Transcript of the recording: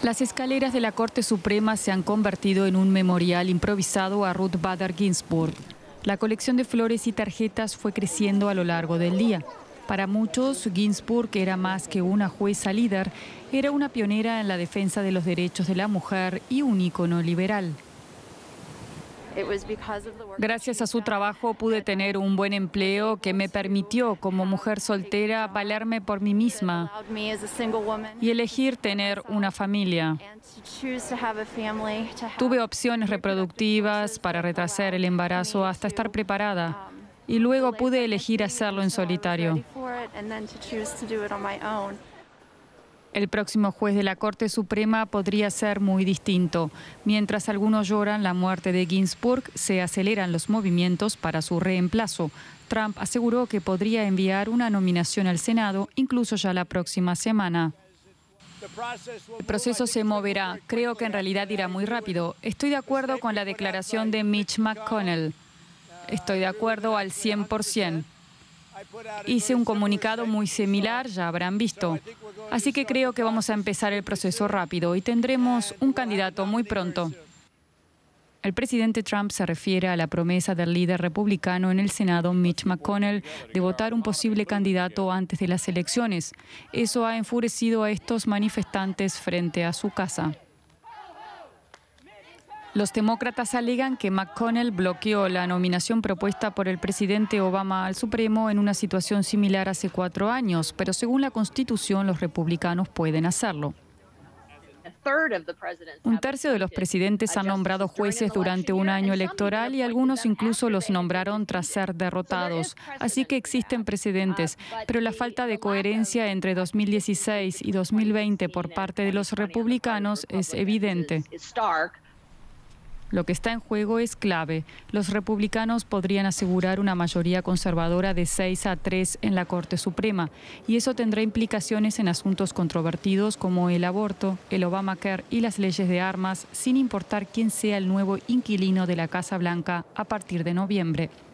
Las escaleras de la Corte Suprema se han convertido en un memorial improvisado a Ruth Bader Ginsburg. La colección de flores y tarjetas fue creciendo a lo largo del día. Para muchos, Ginsburg era más que una jueza líder, era una pionera en la defensa de los derechos de la mujer y un ícono liberal. Gracias a su trabajo pude tener un buen empleo que me permitió, como mujer soltera, valerme por mí misma y elegir tener una familia. Tuve opciones reproductivas para retrasar el embarazo hasta estar preparada y luego pude elegir hacerlo en solitario. El próximo juez de la Corte Suprema podría ser muy distinto. Mientras algunos lloran la muerte de Ginsburg, se aceleran los movimientos para su reemplazo. Trump aseguró que podría enviar una nominación al Senado, incluso ya la próxima semana. El proceso se moverá. Creo que en realidad irá muy rápido. Estoy de acuerdo con la declaración de Mitch McConnell. Estoy de acuerdo al 100%. Hice un comunicado muy similar, ya habrán visto. Así que creo que vamos a empezar el proceso rápido y tendremos un candidato muy pronto. El presidente Trump se refiere a la promesa del líder republicano en el Senado, Mitch McConnell, de votar un posible candidato antes de las elecciones. Eso ha enfurecido a estos manifestantes frente a su casa. Los demócratas alegan que McConnell bloqueó la nominación propuesta por el presidente Obama al Supremo en una situación similar hace 4 años, pero según la Constitución los republicanos pueden hacerlo. Un tercio de los presidentes han nombrado jueces durante un año electoral y algunos incluso los nombraron tras ser derrotados. Así que existen precedentes, pero la falta de coherencia entre 2016 y 2020 por parte de los republicanos es evidente. Lo que está en juego es clave. Los republicanos podrían asegurar una mayoría conservadora de 6-3 en la Corte Suprema, y eso tendrá implicaciones en asuntos controvertidos como el aborto, el Obamacare y las leyes de armas, sin importar quién sea el nuevo inquilino de la Casa Blanca a partir de noviembre.